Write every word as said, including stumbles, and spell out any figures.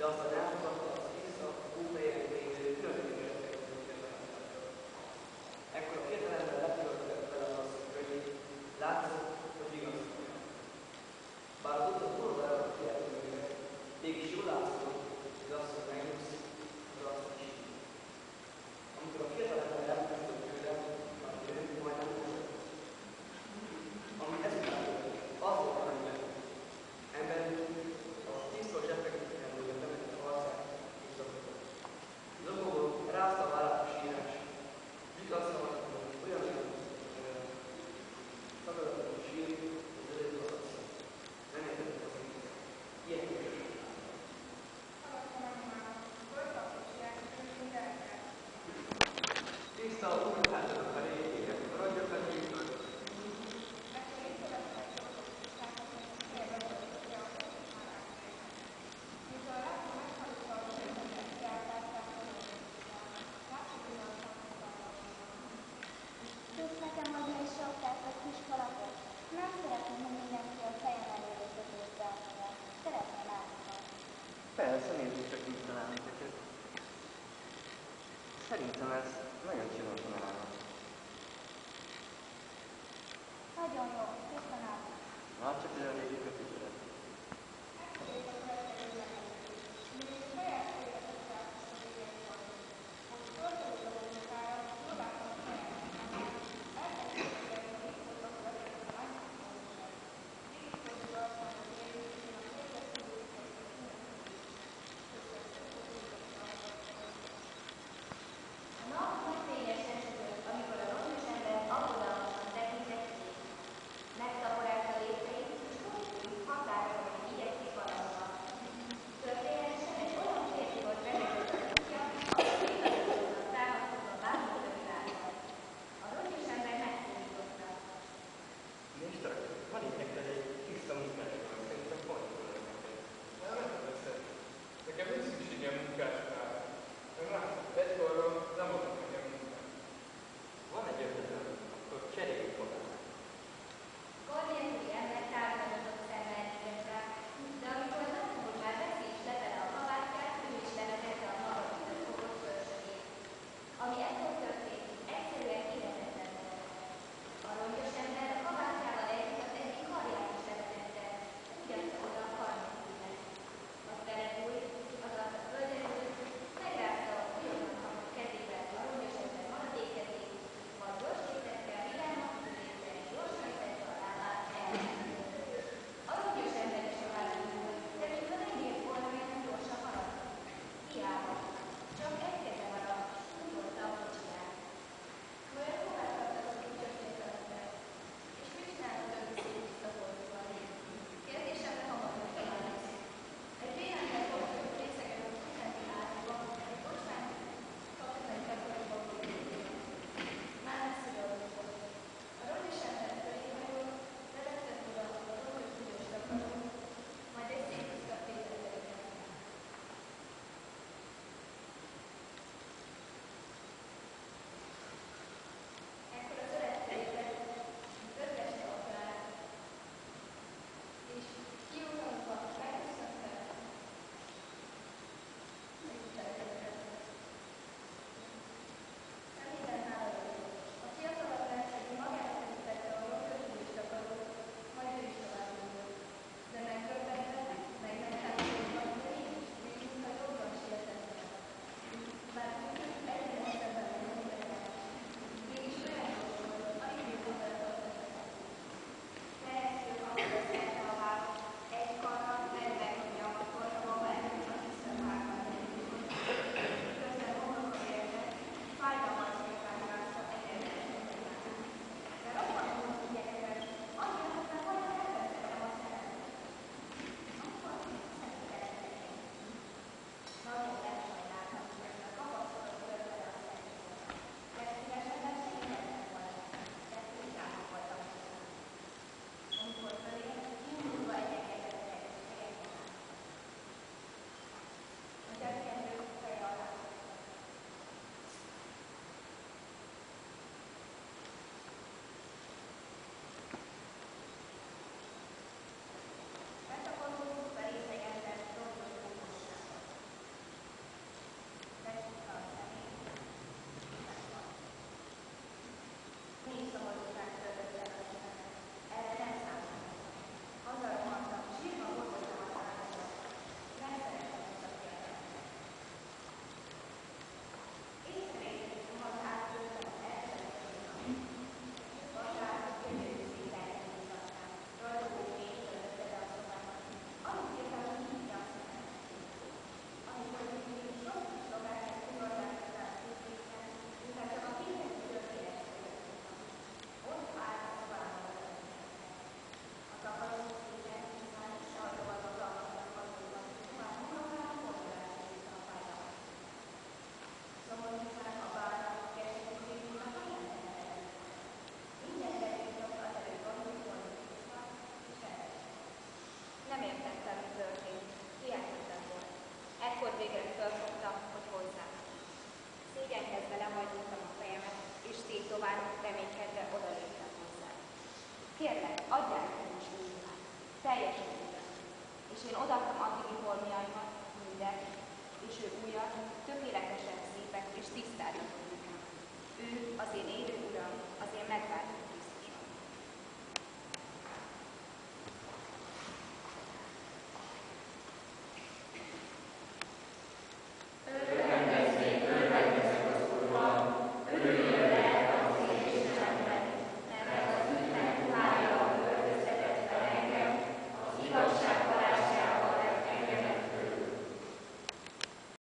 aztán elmutatta az vissza óhelyen lévő különböző ekkor a féltelemben letöltött vele az asszony könyvét, látszott, hogy igaz mondja. Bár az utat oldalra a fiatalőket, mégis jól látszott, hogy az asszony megnyugszik, az asszony sír. Amikor a fiatalember elkezdett tőle, akkor ő majd nem volt. Ami ezután az volt a meg. Emberünk a tisztos zsebregetőjelőre bevetett arcát és zokogott. Zokogott, rázta a vállát a sírás, vigasztalva olyan szagadatlan sír, hogy előtt az asszony. Nem értettek az egész. Ilyen kérdés. Tiszta a úrházanak a régének, maradjak a nyíltől. Tudsz nekem adni egy sapkát vagy kis kalapot? Nem szeretném, hogy mindenki a fejem elől összetőzte magát. Szeretném látni. Persze, nézzük csak mit találni neked. Szerintem ez nagyon csinos állna. Nagyon jó, köszönöm. Na, csak egy a régi kötésre. A nap úgy fényesen sütött, amikor az okos ember aggodalmasan tekintett ki. Megtaporált a lépteit, és úgy tűnt, Kérlek, adjál nekem is vizsgát. Teljesen igaz. És én odaadtam addigi holmiaimat,